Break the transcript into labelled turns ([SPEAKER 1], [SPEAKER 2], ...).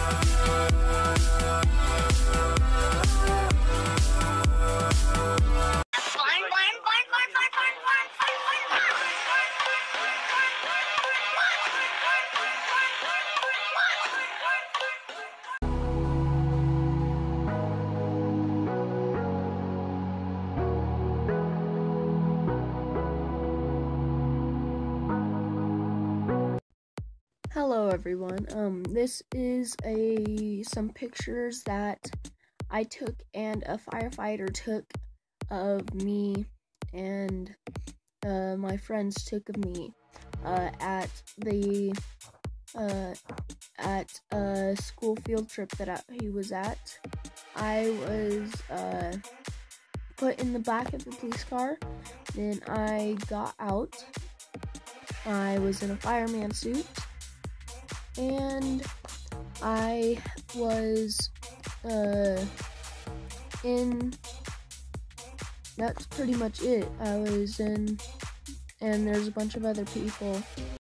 [SPEAKER 1] Hello everyone. This is some pictures that I took and a firefighter took of me and my friends took of me at a school field trip that he was at. I was put in the back of the police car. Then I got out. I was in a fireman suit. And I was that's pretty much it. I was in, and there's a bunch of other people.